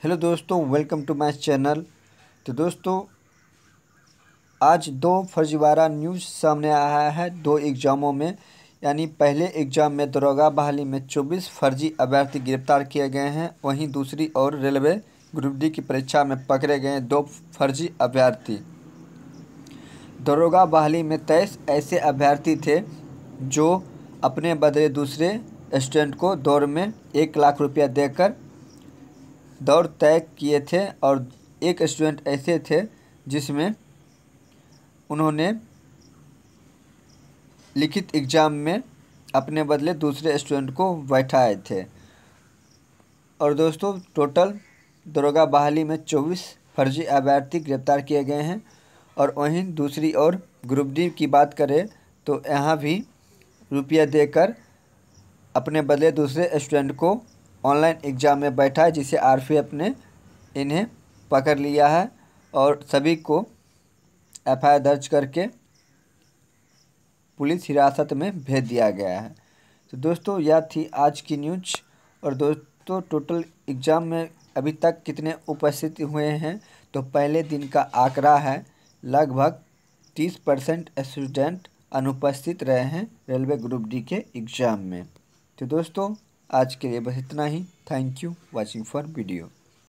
Hello दोस्तों, welcome to my channel. तो दोस्तों, आज दो फर्जीवाड़ा न्यूज़ सामने आया है दो एग्ज़ामों में। यानी पहले एग्ज़ाम में दरोगा बहाली में 24 फर्जी अभ्यर्थी गिरफ्तार किए गए हैं। वहीं दूसरी ओर रेलवे ग्रुप डी की परीक्षा में पकड़े गए दो फर्जी अभ्यर्थी। दरोगा बहाली में 23 ऐसे अभ्यर्थी थे जो अपने बदले दूसरे स्टूडेंट को दौड़ में 1 लाख रुपया देकर दौड़ तय किए थे, और एक स्टूडेंट ऐसे थे जिसमें उन्होंने लिखित एग्ज़ाम में अपने बदले दूसरे स्टूडेंट को बैठाए थे। और दोस्तों, टोटल दरोगा बहाली में 24 फर्जी अभ्यर्थी गिरफ्तार किए गए हैं। और वहीं दूसरी ओर ग्रुप डी की बात करें तो यहाँ भी रुपया देकर अपने बदले दूसरे स्टूडेंट को ऑनलाइन एग्ज़ाम में बैठाए, जिसे आरपीएफ ने इन्हें पकड़ लिया है और सभी को एफआईआर दर्ज करके पुलिस हिरासत में भेज दिया गया है। तो दोस्तों, यह थी आज की न्यूज। और दोस्तों, टोटल एग्ज़ाम में अभी तक कितने उपस्थित हुए हैं तो पहले दिन का आंकड़ा है लगभग 30% स्टूडेंट अनुपस्थित रहे हैं रेलवे ग्रुप डी के एग्ज़ाम में। तो दोस्तों, आज के लिए बस इतना ही। Thank you watching for video.